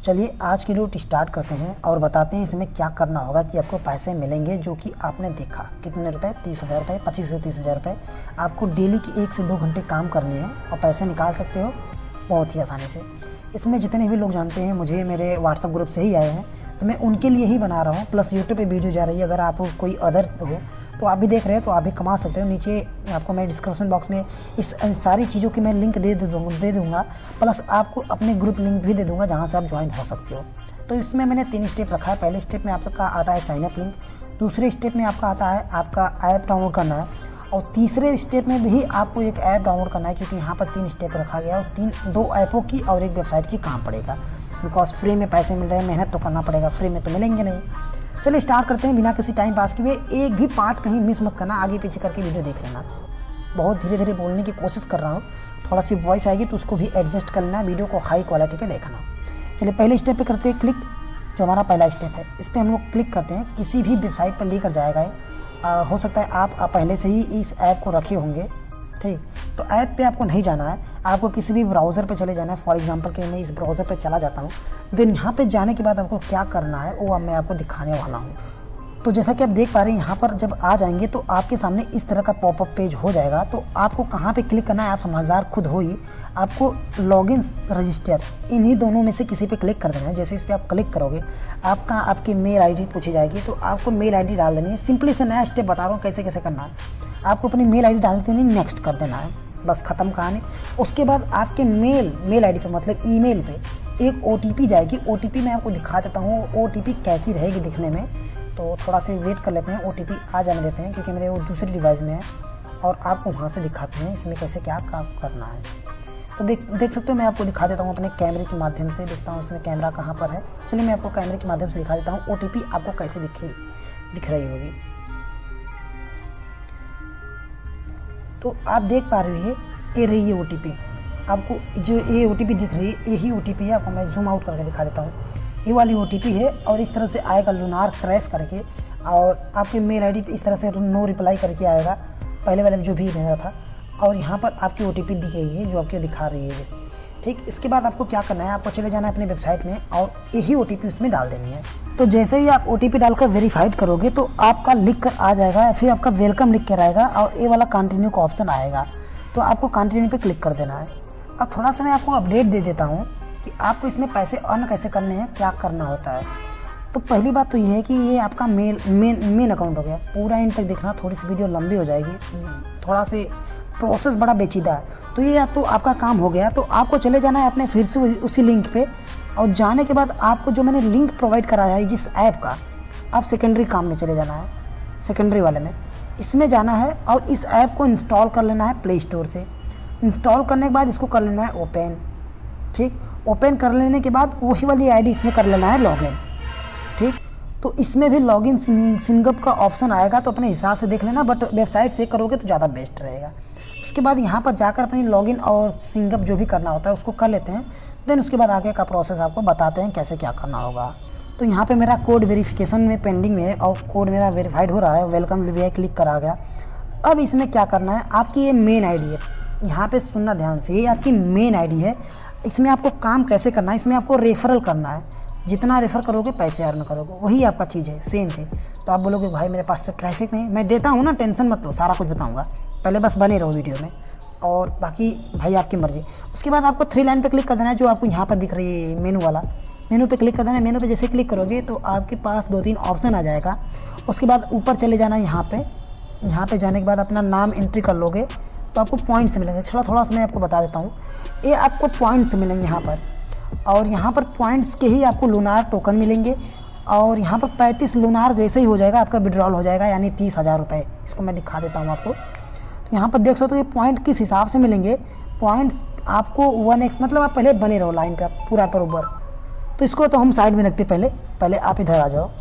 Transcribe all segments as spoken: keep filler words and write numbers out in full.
चलिए आज की वीडियो स्टार्ट करते हैं और बताते हैं इसमें क्या करना होगा कि आपको पैसे मिलेंगे, जो कि आपने देखा कितने रुपए, तीस हज़ार रुपये, पच्चीस से तीस हज़ार रुपये। आपको डेली की एक से दो घंटे काम करनी है और पैसे निकाल सकते हो बहुत ही आसानी से। इसमें जितने भी लोग जानते हैं, मुझे मेरे व्हाट्सएप ग्रुप से ही आए हैं, तो मैं उनके लिए ही बना रहा हूँ। प्लस यूट्यूब पे वीडियो जा रही है, अगर आप कोई अदर हो तो आप भी देख रहे हो तो आप भी कमा सकते हो। नीचे आपको मैं डिस्क्रिप्शन बॉक्स में इस सारी चीज़ों की मैं लिंक दे दूँगा दे दूँगा प्लस आपको अपने ग्रुप लिंक भी दे दूँगा जहाँ से आप ज्वाइन हो सकते हो। तो इसमें मैंने तीन स्टेप रखा है। पहले स्टेप में आपका आता है साइन अप लिंक, दूसरे स्टेप में आपका आता है आपका ऐप डाउनलोड करना है, और तीसरे स्टेप में भी आपको एक ऐप डाउनलोड करना है, क्योंकि यहाँ पर तीन स्टेप रखा गया है और तीन दो ऐपों की और एक वेबसाइट की काम पड़ेगा। बिकॉज फ्री में पैसे मिल रहे हैं, मेहनत तो करना पड़ेगा, फ्री में तो मिलेंगे नहीं। चलिए स्टार्ट करते हैं बिना किसी टाइम पास किए। एक भी पार्ट कहीं मिस मत करना, आगे पीछे करके वीडियो देख लेना। बहुत धीरे धीरे बोलने की कोशिश कर रहा हूँ, थोड़ा सी वॉइस आएगी तो उसको भी एडजस्ट कर लेना, वीडियो को हाई क्वालिटी पे देखना। चलिए पहले स्टेप पे करते हैं क्लिक। जो हमारा पहला स्टेप है इस पर हम लोग क्लिक करते हैं, किसी भी वेबसाइट पर लेकर जाएगा। आ, हो सकता है आप, आप पहले से ही इस ऐप को रखे होंगे, ठीक। तो ऐप पे आपको नहीं जाना है, आपको किसी भी ब्राउज़र पे चले जाना है। फॉर एग्जांपल कि मैं इस ब्राउज़र पे चला जाता हूँ, देन यहाँ पे जाने के बाद आपको क्या करना है वो अब मैं आपको दिखाने वाला हूँ। तो जैसा कि आप देख पा रहे हैं, यहाँ पर जब आ जाएंगे तो आपके सामने इस तरह का पॉपअप पेज हो जाएगा। तो आपको कहाँ पे क्लिक करना है, आप समझदार खुद हो ही। आपको लॉगिन रजिस्टर इन्हीं दोनों में से किसी पे क्लिक कर देना है। जैसे इस पर आप क्लिक करोगे, आपका आपकी मेल आईडी पूछी जाएगी, तो आपको मेल आईडी डाल देनी है। सिंपली से नया स्टेप बता रहा हूँ कैसे कैसे करना है। आपको अपनी मेल आईडी डाल देनी, नेक्स्ट कर देना है, बस ख़त्म कहानी। उसके बाद आपके मेल मेल आईडी पे मतलब ईमेल पे एक ओटीपी जाएगी। ओटीपी मैं आपको दिखा देता हूँ ओटीपी कैसी रहेगी दिखने में। तो थोड़ा से वेट कर लेते हैं, ओटीपी आ जाने देते हैं, क्योंकि मेरे वो दूसरी डिवाइस में है और आपको वहाँ से दिखाते हैं इसमें कैसे क्या काम करना है। तो देख देख सकते हो, मैं आपको दिखा देता हूँ अपने कैमरे के माध्यम से। देखता हूँ इसमें कैमरा कहाँ पर है। चलिए मैं आपको कैमरे के माध्यम से दिखा देता हूँ ओटीपी आपको कैसे दिखे दिख रही होगी। तो आप देख पा रहे हैं, ये रही है ओटीपी। आपको जो ये ओटीपी दिख रही है यही ओटीपी है। आपको मैं जूम आउट करके दिखा देता हूँ, ये वाली ओटीपी है। और इस तरह से आएगा लूनार क्रैश करके, और आपके मेल आईडी पे इस तरह से नो रिप्लाई करके आएगा, पहले वाले जो भी मेरा था। और यहाँ पर आपकी ओटीपी दी गई है जो आपको दिखा रही है, ठीक। इसके बाद आपको क्या करना है, आपको चले जाना है अपनी वेबसाइट में और यही ओटीपी उसमें डाल देनी है। तो जैसे ही आप ओटीपी डालकर वेरीफाइड करोगे तो आपका लिख कर आ जाएगा, फिर आपका वेलकम लिख कर आएगा और ये वाला कंटिन्यू का ऑप्शन आएगा। तो आपको कंटिन्यू पे क्लिक कर देना है। अब थोड़ा सा मैं आपको अपडेट दे देता हूँ कि आपको इसमें पैसे अर्न कैसे करने हैं, क्या करना होता है। तो पहली बात तो ये है कि ये आपका मेल मेन मेन अकाउंट हो गया। पूरा इन तक देखना, थोड़ी सी वीडियो लंबी हो जाएगी, थोड़ा से प्रोसेस बड़ा पेचीदा है। तो ये तो आपका काम हो गया। तो आपको चले जाना है अपने फिर से उसी लिंक पे, और जाने के बाद आपको जो मैंने लिंक प्रोवाइड कराया है जिस ऐप का, आप सेकेंडरी काम में चले जाना है। सेकेंडरी वाले में इसमें जाना है और इस ऐप को इंस्टॉल कर लेना है प्ले स्टोर से। इंस्टॉल करने के बाद इसको कर लेना है ओपन, ठीक। ओपन कर लेने के बाद वही वाली आईडी इसमें कर लेना है लॉगिन, ठीक। तो इसमें भी लॉगिन सिंगअप का ऑप्शन आएगा, तो अपने हिसाब से देख लेना, बट वेबसाइट से करोगे तो ज़्यादा बेस्ट रहेगा। उसके बाद यहाँ पर जाकर अपनी लॉगिन और सिंगअप जो भी करना होता है उसको कर लेते हैं। देन उसके बाद आगे का प्रोसेस आपको बताते हैं कैसे क्या करना होगा। तो यहाँ पे मेरा कोड वेरिफिकेशन में पेंडिंग में है और कोड मेरा वेरीफाइड हो रहा है, वेलकम वी आई क्लिक करा गया। अब इसमें क्या करना है, आपकी ये मेन आईडी है, यहाँ पे सुनना ध्यान से, ये आपकी मेन आईडी है। इसमें आपको काम कैसे करना है, इसमें आपको रेफरल करना है। जितना रेफ़र करोगे पैसे अर्न करोगे, वही आपका चीज़ है, सेम चीज़। तो आप बोलोगे भाई मेरे पास तो ट्रैफिक नहीं, मैं देता हूँ ना, टेंशन मत लो, सारा कुछ बताऊँगा, पहले बस बने रहो वीडियो में, और बाकी भाई आपकी मर्ज़ी। उसके बाद आपको थ्री लाइन पे क्लिक कर देना है, जो आपको यहाँ पर दिख रही है मेनू वाला, मेनू पे क्लिक कर देना है। मेनू पे जैसे क्लिक करोगे तो आपके पास दो तीन ऑप्शन आ जाएगा। उसके बाद ऊपर चले जाना है, यहाँ पे यहाँ पे जाने के बाद अपना नाम एंट्री कर लोगे तो आपको पॉइंट्स मिलेंगे। चलो थोड़ा सा मैं आपको बता देता हूँ, ये आपको पॉइंट्स मिलेंगे यहाँ पर, और यहाँ पर पॉइंट्स के ही आपको लूनार टोकन मिलेंगे। और यहाँ पर पैंतीस लूनार जैसे ही हो जाएगा आपका विड्रॉल हो जाएगा, यानी तीस हज़ार रुपये। इसको मैं दिखा देता हूँ आपको। तो यहाँ पर देख सकते हो ये पॉइंट किस हिसाब से मिलेंगे। पॉइंट्स आपको वन एक्स, मतलब आप पहले बने रहो लाइन पे, आप पूरा बरोबर। तो इसको तो हम साइड में रखते, पहले पहले आप इधर आ जाओ।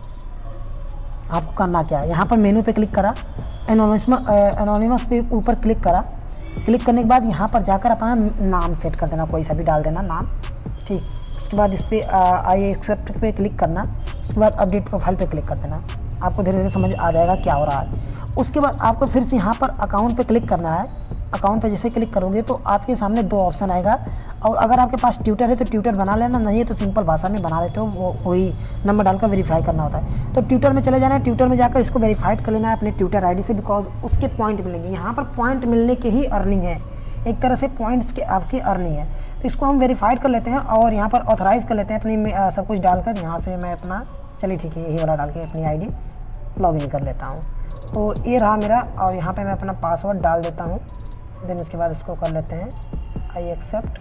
आपको करना क्या है, यहाँ पर मेनू पे क्लिक करा, एनोनिमस एनोनिमस पे ऊपर क्लिक करा। क्लिक करने के बाद यहाँ पर जाकर अपना नाम सेट कर देना, कोई सा भी डाल देना नाम, ठीक। उसके बाद इस पर आई एक्सेप्ट पे क्लिक करना। उसके बाद अपडेट प्रोफाइल पे क्लिक कर देना, आपको धीरे धीरे समझ आ जाएगा क्या हो रहा है। उसके बाद आपको फिर से यहाँ पर अकाउंट पे क्लिक करना है। अकाउंट पे जैसे क्लिक करोगे तो आपके सामने दो ऑप्शन आएगा, और अगर आपके पास ट्विटर है तो ट्विटर बना लेना, नहीं है तो सिंपल भाषा में बना लेते हो, वो वही नंबर डालकर वेरीफाई करना होता है। तो ट्विटर में चले जाना है, ट्विटर में जाकर इसको वेरीफाइड कर लेना है अपने ट्विटर आईडी से, बिकॉज उसके पॉइंट मिलेंगे। यहाँ पर पॉइंट मिलने के ही अर्निंग है, एक तरह से पॉइंट्स के आपकी अर्निंग है। तो इसको हम वेरीफाइड कर लेते हैं और यहाँ पर ऑथराइज़ कर लेते हैं अपनी आ, सब कुछ डालकर। यहाँ से मैं अपना, चलिए ठीक है, यही वाला डाल के अपनी आईडी लॉगिन कर लेता हूँ। तो ये रहा मेरा, और यहाँ पे मैं अपना पासवर्ड डाल देता हूँ। देन उसके बाद इसको कर लेते हैं आई एक्सेप्ट।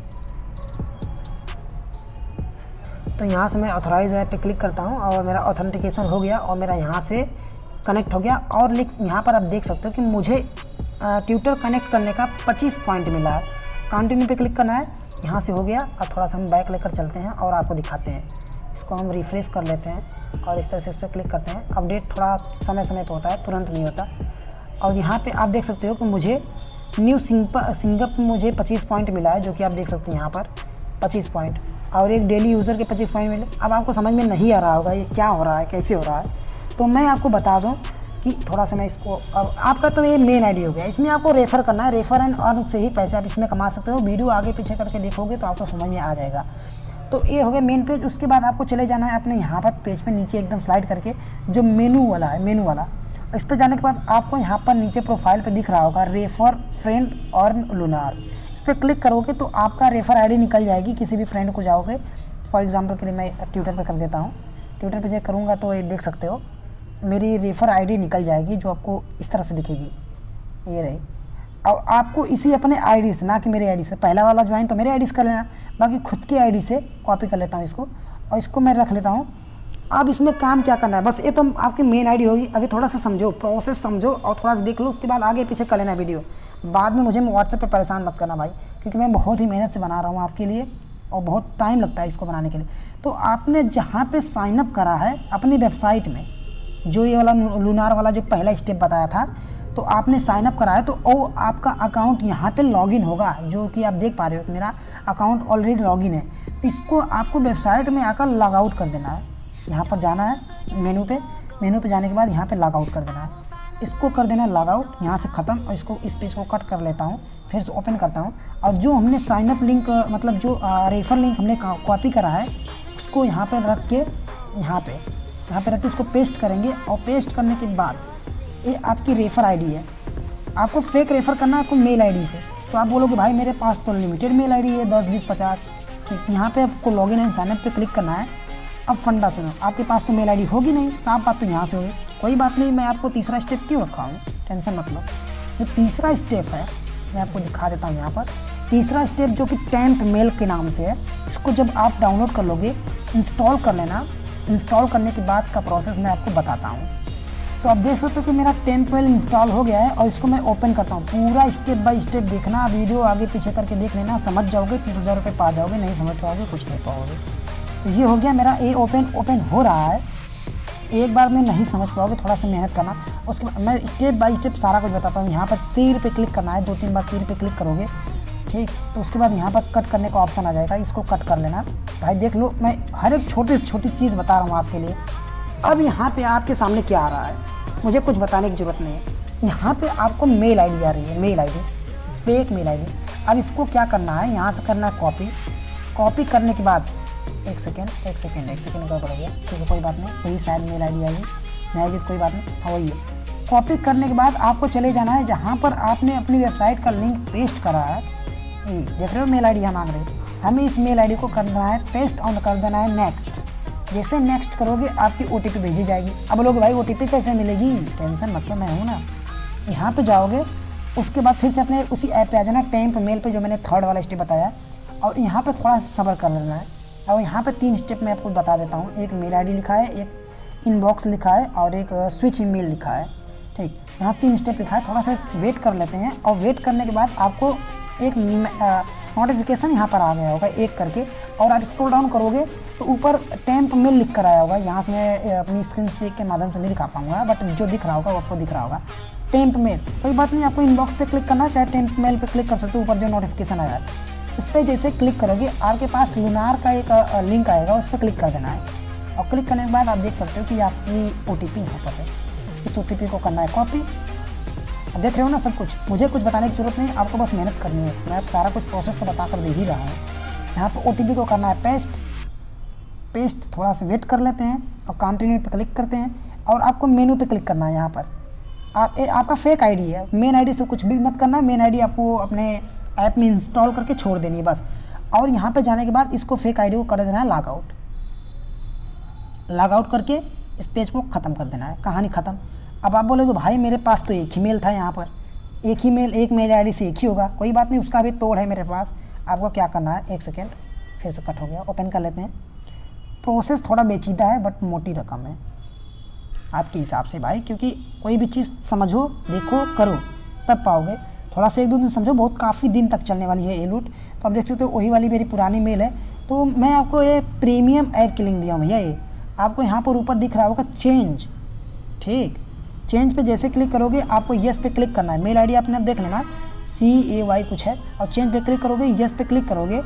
तो यहाँ से मैं ऑथराइज ऐप पे क्लिक करता हूँ और मेरा ऑथेंटिकेशन हो गया और मेरा यहाँ से कनेक्ट हो गया। और लिख यहाँ पर आप देख सकते हो कि मुझे ट्विटर कनेक्ट करने का पच्चीस पॉइंट मिला है। कंटिन्यू पे क्लिक करना है, यहाँ से हो गया। अब थोड़ा सा हम बैक लेकर चलते हैं और आपको दिखाते हैं। इसको हम रिफ्रेश कर लेते हैं और इस तरह से इस पर क्लिक करते हैं। अपडेट थोड़ा समय समय पे होता है, तुरंत नहीं होता। और यहाँ पे आप देख सकते हो कि मुझे न्यू सिंगअप मुझे पच्चीस पॉइंट मिला है, जो कि आप देख सकते हैं यहाँ पर पच्चीस पॉइंट, और एक डेली यूज़र के पच्चीस पॉइंट मिले। अब आपको समझ में नहीं आ रहा होगा ये क्या हो रहा है, कैसे हो रहा है, तो मैं आपको बता दूँ कि थोड़ा सा मैं इसको, अब आपका तो ये मेन आईडी हो गया, इसमें आपको रेफ़र करना है। रेफ़र एंड अर्न से ही पैसे आप इसमें कमा सकते हो। वीडियो आगे पीछे करके देखोगे तो आपको समझ में आ जाएगा। तो ये हो गया मेन पेज। उसके बाद आपको चले जाना है अपने यहाँ पर पेज पे नीचे एकदम स्लाइड करके, जो मेनू वाला है, मेनू वाला, इस पर जाने के बाद आपको यहाँ पर नीचे प्रोफाइल पे दिख रहा होगा रेफर फ्रेंड अर्न लूनार। इस पर क्लिक करोगे तो आपका रेफर आईडी निकल जाएगी। किसी भी फ्रेंड को जाओगे, फॉर एग्जांपल के लिए मैं ट्विटर पे कर देता हूँ। ट्विटर पे चेक करूँगा तो ये देख सकते हो मेरी रेफर आईडी निकल जाएगी, जो आपको इस तरह से दिखेगी, ये रही। और आपको इसी अपने आईडी से, ना कि मेरे आईडी से, पहला वाला ज्वाइन तो मेरे आईडी से कर लेना, बाकी खुद की आईडी से कॉपी कर लेता हूँ इसको और इसको मैं रख लेता हूँ। अब इसमें काम क्या करना है, बस ये तो आपकी मेन आईडी होगी। अभी थोड़ा सा समझो, प्रोसेस समझो और थोड़ा सा देख लो, उसके बाद आगे पीछे कर लेना वीडियो। बाद में मुझे व्हाट्सएप पे परेशान मत करना भाई, क्योंकि मैं बहुत ही मेहनत से बना रहा हूँ आपके लिए और बहुत टाइम लगता है इसको बनाने के लिए। तो आपने जहाँ पे साइनअप करा है अपनी वेबसाइट में, जो ये वाला लूनार वाला जो पहला स्टेप बताया था, तो आपने साइनअप करा है तो वो आपका अकाउंट यहाँ पे लॉगिन होगा, जो कि आप देख पा रहे हो कि मेरा अकाउंट ऑलरेडी लॉगिन है। इसको आपको वेबसाइट में आकर लॉग आउट कर देना है। यहाँ पर जाना है मेनू पे, मेनू पे जाने के बाद यहाँ पे लॉग आउट कर देना है। इसको कर देना है लॉग आउट, यहाँ से ख़त्म। और इसको, इस पेज को कट कर लेता हूँ, फिर से ओपन करता हूँ और जो हमने साइनअप लिंक, मतलब जो रेफर लिंक हमने कॉपी करा है, उसको यहाँ पर रख के, यहाँ पे यहाँ पे रख के इसको पेस्ट करेंगे। और पेस्ट करने के बाद ये आपकी रेफर आईडी है। आपको फेक रेफर करना है आपको मेल आईडी से। तो आप बोलोगे भाई मेरे पास तो लिमिटेड मेल आईडी है, दस बीस पचास। यहाँ पे आपको लॉगिन एंड साइनअप पे क्लिक करना है। अब फंडा सुनो, आपके पास तो मेल आईडी होगी नहीं, साफ बात तो यहाँ से होगी। कोई बात नहीं, मैं आपको तीसरा स्टेप क्यों रखा हूँ, टेंशन मत लो। जो तीसरा स्टेप है मैं आपको दिखा देता हूँ यहाँ पर। तीसरा स्टेप जो कि टेम्प मेल के नाम से है, इसको जब आप डाउनलोड कर लोगे, इंस्टॉल कर लेना। इंस्टॉल करने के बाद का प्रोसेस मैं आपको बताता हूँ। तो आप देख सकते हो कि मेरा टेम्प मेल इंस्टॉल हो गया है और इसको मैं ओपन करता हूँ। पूरा स्टेप बाय स्टेप देखना, वीडियो आगे पीछे करके देख लेना, समझ जाओगे, तीस हज़ार रुपये पा जाओगे। नहीं समझ पाओगे, कुछ नहीं पाओगे। तो ये हो गया मेरा, ये ओपन ओपन हो रहा है। एक बार में नहीं समझ पाओगे, थोड़ा सा मेहनत करना। उसके बाद मैं स्टेप बाय स्टेप सारा कुछ बताता हूँ। यहाँ पर तीर पे क्लिक करना है, दो तीन बार तीर पे क्लिक करोगे, ठीक। तो उसके बाद यहाँ पर कट करने का ऑप्शन आ जाएगा, इसको कट कर लेना। भाई देख लो, मैं हर एक छोटी से छोटी चीज़ बता रहा हूँ आपके लिए। अब यहाँ पे आपके सामने क्या आ रहा है, मुझे कुछ बताने की ज़रूरत नहीं है। यहाँ पे आपको मेल आईडी आ रही है, mail ID, fake mail ID. अब इसको क्या करना है, यहाँ से करना है कॉपी। कॉपी करने के बाद एक सेकेंड एक सेकेंड एक सेकेंड का पड़ गया, ठीक है, कोई बात नहीं। वही शायद मेल आईडी आएगी, नहीं आएगी तो कोई बात नहीं, हाँ वही है। कॉपी करने के बाद आपको चले जाना है जहाँ पर आपने अपनी वेबसाइट का लिंक पेस्ट करा है। ये देख रहे हो मेल आईडी हम मांग रहे हैं, हमें इस मेल आईडी को करना है पेस्ट ऑन कर देना है नेक्स्ट। जैसे नेक्स्ट करोगे आपकी ओटीपी भेजी जाएगी। अब लोग भाई ओटीपी कैसे मिलेगी, टेंशन मतलब मैं हूँ ना। यहाँ पे जाओगे, उसके बाद फिर से अपने उसी ऐप पे आ जाना, टेम्प मेल पे, जो मैंने थर्ड वाला स्टेप बताया। और यहाँ पे थोड़ा सब्र कर लेना है। और यहाँ पे तीन स्टेप मैं आपको बता देता हूँ। एक मेल आईडी लिखा है, एक इनबॉक्स लिखा है और एक स्विच ईमेल लिखा है, ठीक। यहाँ तीन स्टेप लिखा है, थोड़ा सा वेट कर लेते हैं। और वेट करने के बाद आपको एक नोटिफिकेशन यहाँ पर आ गया होगा एक करके, और आप स्क्रॉल डाउन करोगे तो ऊपर टेम्प मेल लिख कर आया होगा। यहाँ से मैं अपनी स्क्रीन से के माध्यम से नहीं दिखा पाऊंगा, बट जो दिख रहा होगा वो आपको दिख रहा होगा, टेम्प मेल। कोई बात नहीं, आपको इनबॉक्स पे क्लिक करना, चाहे टेम्प मेल पे क्लिक कर सकते हो। ऊपर जो नोटिफिकेशन आया है उस पर जैसे क्लिक करोगे, आपके पास लूनार का एक लिंक आएगा, उस पर क्लिक कर देना है। और क्लिक करने के बाद आप देख सकते हो कि आपकी ओ टी पी यहाँ पर है। इस ओ टी पी को करना है कॉपी। अब देख रहे हो ना सब कुछ, मुझे कुछ बताने की जरूरत नहीं, आपको बस मेहनत करनी है। मैं सारा कुछ प्रोसेस तो बता कर दे ही रहा हूँ। यहाँ पर ओ टी पी को करना है पेस्ट, पेस्ट थोड़ा सा वेट कर लेते हैं और कंटिन्यू पे क्लिक करते हैं और आपको मेनू पे क्लिक करना है। यहाँ पर आप ए, आपका फेक आईडी है, मेन आईडी से कुछ भी मत करना है। मेन आईडी आपको अपने ऐप में इंस्टॉल करके छोड़ देनी है बस। और यहाँ पे जाने के बाद इसको फेक आईडी को कर देना है लॉग आउट। लॉग आउट करके इस पेज को ख़त्म कर देना है, कहानी ख़त्म। अब आप बोलोगे भाई मेरे पास तो एक ही मेल था, यहाँ पर एक ही मेल, एक मेल आईडी से एक ही होगा। कोई बात नहीं, उसका भी तोड़ है मेरे पास। आपको क्या करना है, एक सेकेंड, फिर से कट हो गया, ओपन कर लेते हैं। प्रोसेस थोड़ा पेचीदा है बट मोटी रकम है आपके हिसाब से भाई, क्योंकि कोई भी चीज़ समझो, देखो, करो, तब पाओगे। थोड़ा सा एक दो दिन समझो, बहुत काफ़ी दिन तक चलने वाली है ये लूट। तो आप देख सकते हो वही वाली मेरी पुरानी मेल है। तो मैं आपको ये प्रीमियम ऐप की लिंक दिया हूँ भैया। ये आपको यहाँ पर ऊपर दिख रहा होगा चेंज, ठीक। चेंज पे जैसे क्लिक करोगे आपको येस पे क्लिक करना है। मेल आईडी आपने देख लेना, सी ए वाई कुछ है, और चेंज पे क्लिक करोगे, येस पे क्लिक करोगे,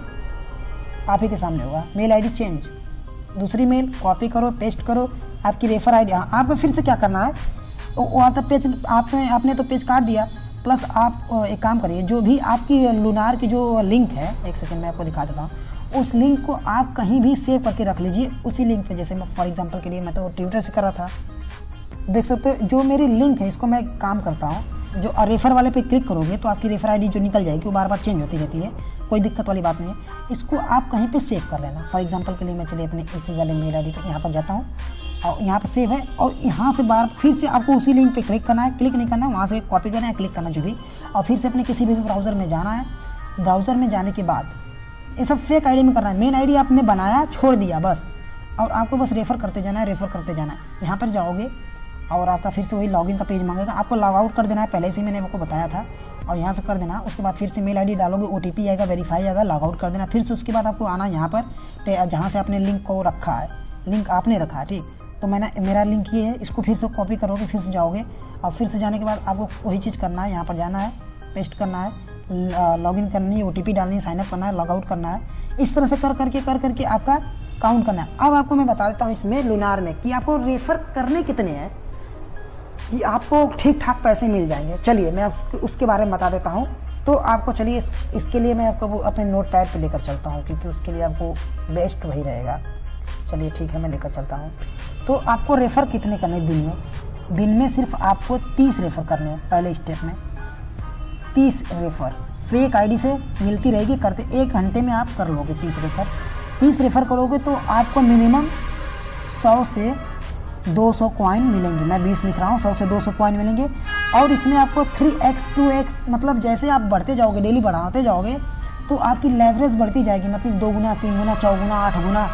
आप ही के सामने होगा मेल आईडी चेंज। दूसरी मेल कॉपी करो, पेस्ट करो, आपकी रेफर आईडी। हाँ, आपको फिर से क्या करना है, वो आता पेज आपने आपने तो पेज काट दिया, प्लस आप एक काम करिए, जो भी आपकी लूनार की जो लिंक है, एक सेकंड मैं आपको दिखा देता हूँ, उस लिंक को आप कहीं भी सेव करके रख लीजिए उसी लिंक पे। जैसे मैं फॉर एग्जांपल के लिए मैं तो ट्विटर से कर रहा था, देख सकते हो जो मेरी लिंक है, इसको मैं काम करता हूँ। जो रेफर वाले पे क्लिक करोगे तो आपकी रेफर आईडी जो निकल जाएगी वो बार बार चेंज होती रहती है, कोई दिक्कत वाली बात नहीं है। इसको आप कहीं पे सेव कर लेना। फॉर एग्जांपल के लिए मैं चलिए अपने इसी वाले मेल आईडी पे यहाँ पर जाता हूँ और यहाँ पर सेव है, और यहाँ से बार फिर से आपको उसी लिंक पे क्लिक करना है। क्लिक नहीं करना है, वहाँ से कॉपी करना है, क्लिक करना जो भी, और फिर से अपने किसी भी ब्राउज़र में जाना है। ब्राउज़र में जाने के बाद ये सब फेक आईडी में करना है। मेन आईडी आपने बनाया, छोड़ दिया बस, और आपको बस रेफ़र करते जाना है, रेफ़र करते जाना है। यहाँ पर जाओगे और आपका फिर से वही लॉगिन का पेज मांगेगा, आपको लॉग आउट कर देना है, पहले से ही मैंने आपको बताया था, और यहाँ से कर देना। उसके बाद फिर से मेल आईडी डालोगे, ओटीपी आएगा, वेरीफाई आएगा, लॉग आउट कर देना। फिर से उसके बाद आपको आना यहाँ पर जहाँ से आपने लिंक को रखा है, लिंक आपने रखा है, ठीक। तो मैंने मेरा लिंक ये है, इसको फिर से कॉपी करोगे, फिर से जाओगे, और फिर से जाने के बाद आपको वही चीज़ करना है, यहाँ पर जाना है, पेस्ट करना है, लॉगिन करनी है, ओटीपी डालनी है, साइनअप करना है, लॉग आउट करना है। इस तरह से कर करके कर करके आपका काउंट करना है। अब आपको मैं बता देता हूँ इसमें लूनार में कि आपको रेफ़र करने कितने हैं कि आपको ठीक ठाक पैसे मिल जाएंगे। चलिए मैं उसके बारे में बता देता हूँ। तो आपको चलिए इस, इसके लिए मैं आपको वो अपने नोट पैड पर लेकर चलता हूँ, क्योंकि उसके लिए आपको बेस्ट वही रहेगा। चलिए ठीक है, मैं लेकर चलता हूँ। तो आपको रेफ़र कितने करने दिन में, दिन में सिर्फ आपको तीस रेफ़र करने हैं। पहले स्टेप में तीस रेफ़र फेक आईडी से मिलती रहेगी, करते एक घंटे में आप कर लोगे तीस रेफ़र। तीस रेफ़र करोगे तो आपको मिनिमम सौ से दो सौ कॉइन मिलेंगे। मैं बीस लिख रहा हूँ, सौ से दो सौ कॉइन मिलेंगे। और इसमें आपको थ्री एक्स टू एक्स मतलब जैसे आप बढ़ते जाओगे, डेली बढ़ाते जाओगे, तो आपकी लेवरेज बढ़ती जाएगी। मतलब दो गुना, तीन गुना, चौगुना, आठ गुना,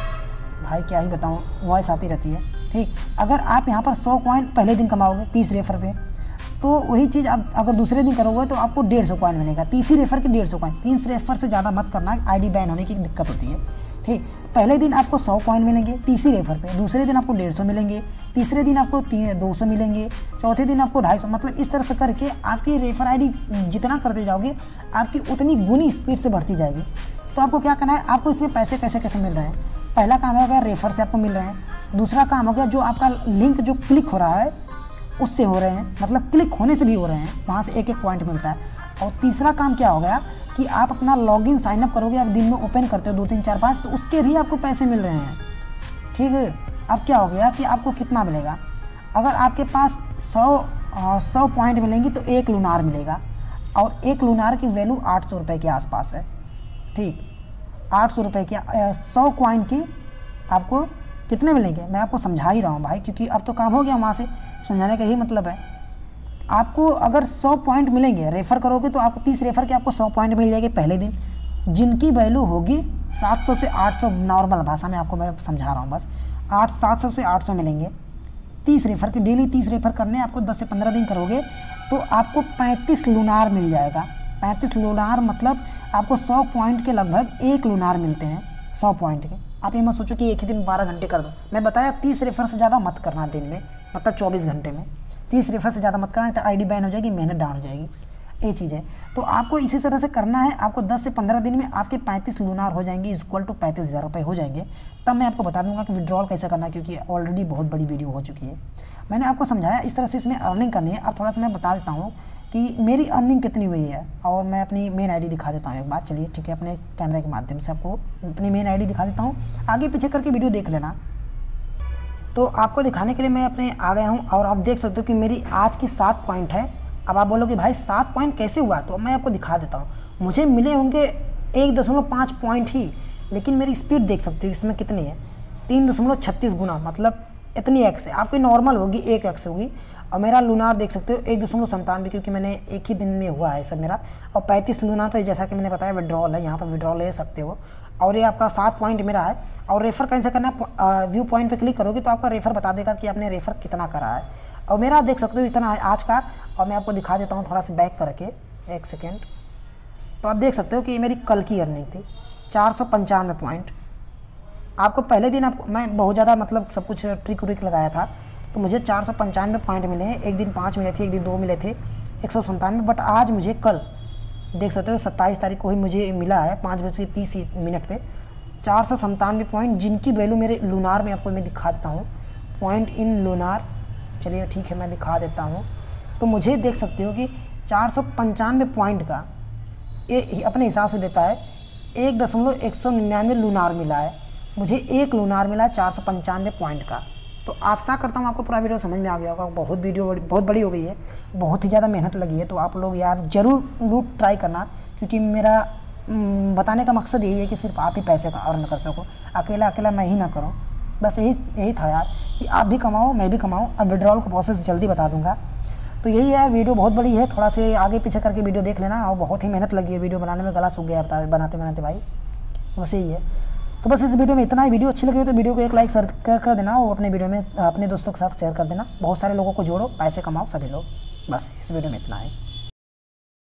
भाई क्या ही बताऊँ, वॉइस आती रहती है, ठीक। अगर आप यहाँ पर सौ कॉइन पहले दिन कमाओगे तीस रेफ़र पे, तो वही चीज़ आप अगर दूसरे दिन करोगे तो आपको डेढ़ सौ कॉइन मिलेगा। तीस ही रेफ़र के डेढ़ सौ कॉइन, तीस रेफ़र से ज़्यादा मत करना, आईडी बैन होने की दिक्कत होती है, ठीक। पहले दिन आपको सौ कॉइन मिलेंगे तीसरी रेफ़र पे, दूसरे दिन आपको डेढ़ सौ मिलेंगे, तीसरे दिन आपको दो सौ मिलेंगे, चौथे दिन आपको ढाई सौ। मतलब इस तरह से करके आपकी रेफ़र आईडी जितना करते जाओगे आपकी उतनी गुनी स्पीड से बढ़ती जाएगी। तो आपको क्या करना है, आपको इसमें पैसे कैसे कैसे मिल रहे हैं। पहला काम होगा रेफ़र से आपको मिल रहे हैं। दूसरा काम हो गया जो आपका लिंक जो क्लिक हो रहा है उससे हो रहे हैं, मतलब क्लिक होने से भी हो रहे हैं, वहाँ से एक एक पॉइंट मिलता है। और तीसरा काम क्या हो गया कि आप अपना लॉगिन साइनअप करोगे, आप दिन में ओपन करते हो दो तीन चार पाँच, तो उसके भी आपको पैसे मिल रहे हैं, ठीक है। अब क्या हो गया कि आपको कितना मिलेगा, अगर आपके पास सौ सौ पॉइंट मिलेंगी तो एक लूनार मिलेगा, और एक लूनार की वैल्यू आठ सौ रुपये के आसपास है, ठीक। आठ सौ रुपये की सौ कॉइन की आपको कितने मिलेंगे, मैं आपको समझा ही रहा हूँ भाई, क्योंकि अब तो काम हो गया, वहाँ से समझाने का यही मतलब है। आपको अगर सौ पॉइंट मिलेंगे, रेफ़र करोगे तो आपको तीस रेफ़र के आपको सौ पॉइंट मिल जाएंगे पहले दिन, जिनकी वैल्यू होगी सात सौ से आठ सौ। नॉर्मल भाषा में आपको मैं समझा रहा हूँ बस, आठ सात सौ से आठ सौ मिलेंगे तीस रेफ़र के। डेली तीस रेफ़र करने आपको दस से पंद्रह दिन करोगे तो आपको पैंतीस लूनार मिल जाएगा। पैंतीस लूनार मतलब आपको सौ पॉइंट के लगभग एक लूनार मिलते हैं, सौ पॉइंट के। आप ये मत सोचो कि एक ही दिन बारह घंटे कर दो, मैं बताया तीस रेफ़र से ज़्यादा मत करना दिन में, मतलब चौबीस घंटे में। तीस रेफ़र से ज़्यादा मत करना, तो आईडी बैन हो जाएगी, मेहनत डाउन हो जाएगी। ये चीज़ है। तो आपको इसी तरह से करना है। आपको दस से पंद्रह दिन में आपके पैंतीस लूनार हो जाएंगे, इक्वल टू पैंतीस हज़ार रुपये हो जाएंगे। तब मैं आपको बता दूंगा कि विड्रॉल कैसे करना है, क्योंकि ऑलरेडी बहुत बड़ी वीडियो हो चुकी है। मैंने आपको समझाया इस तरह से इसमें अर्निंग करनी है। अब थोड़ा सा मैं बता देता हूँ कि मेरी अर्निंग कितनी हुई है, और मैं अपनी मेन आईडी दिखा देता हूँ एक बार। चलिए ठीक है, अपने कैमरे के माध्यम से आपको अपनी मेन आईडी दिखा देता हूँ, आगे पीछे करके वीडियो देख लेना। तो आपको दिखाने के लिए मैं अपने आ गया हूँ, और आप देख सकते हो कि मेरी आज की सात पॉइंट है। अब आप बोलोगे भाई सात पॉइंट कैसे हुआ, तो मैं आपको दिखा देता हूँ। मुझे मिले होंगे एक दशमलव पाँच पॉइंट ही, लेकिन मेरी स्पीड देख सकते हो इसमें कितनी है, तीन दशमलव छत्तीस गुना, मतलब इतनी एक्स है। आपकी नॉर्मल होगी एक एक्स होगी। और मेरा लूनार देख सकते हो एक दशमलव संतानवे, क्योंकि मैंने एक ही दिन में हुआ है सब मेरा। और पैंतीस लूनार पे जैसा कि मैंने बताया विड्रॉल है, यहाँ पर विड्रॉल ले सकते हो। और ये आपका सात पॉइंट मेरा है। और रेफ़र कैसे करना है, व्यू पॉइंट पे क्लिक करोगे तो आपका रेफ़र बता देगा कि आपने रेफ़र कितना करा है। और मेरा देख सकते हो इतना है आज का। और मैं आपको दिखा देता हूँ थोड़ा सा बैक करके, एक सेकेंड। तो आप देख सकते हो कि मेरी कल की अर्निंग थी चार सौ पंचानवे पॉइंट। आपको पहले दिन आपको मैं बहुत ज़्यादा मतलब सब कुछ ट्रिक व्रिक लगाया था, तो मुझे चार सौ पंचानवे पॉइंट मिले हैं। एक दिन पाँच मिले थे, एक दिन दो मिले थे, एक सौ संतानवे। बट आज मुझे कल देख सकते हो सत्ताईस तारीख को ही मुझे मिला है पाँच बज के तीस मिनट पे चार सौ संतानवे पॉइंट, जिनकी वैल्यू मेरे लूनार में आपको मैं दिखा देता हूँ। पॉइंट इन लूनार, चलिए ठीक है मैं दिखा देता हूँ। तो मुझे देख सकते हो कि चार सौ पंचानवे पॉइंट का ये अपने हिसाब से देता है एक दशमलव एक सौ निन्यानवे लूनार मिला है। मुझे एक लूनार मिला है चार सौ पंचानवे पॉइंट का। तो आशा करता हूँ आपको पूरा वीडियो समझ में आ गया होगा। बहुत वीडियो बड़ी, बहुत बड़ी हो गई है, बहुत ही ज़्यादा मेहनत लगी है। तो आप लोग यार ज़रूर लूट ट्राई करना, क्योंकि मेरा बताने का मकसद यही है कि सिर्फ आप ही पैसे का अर्न कर सको, अकेला अकेला मैं ही ना करूँ। बस यही यही था यार कि आप भी कमाओ मैं भी कमाऊँ। अब विड्रॉल का प्रोसेस जल्दी बता दूँगा। तो यही है, वीडियो बहुत बड़ी है, थोड़ा से आगे पीछे करके वीडियो देख लेना। और बहुत ही मेहनत लगी है वीडियो बनाने में, गला सूख गया बनाते बनाते भाई। बस यही है। तो बस इस वीडियो में इतना ही। वीडियो अच्छी लगी हो तो वीडियो को एक लाइक शेयर कर कर देना, और अपने वीडियो में अपने दोस्तों के साथ शेयर कर देना। बहुत सारे लोगों को जोड़ो, पैसे कमाओ सभी लोग। बस इस वीडियो में इतना है।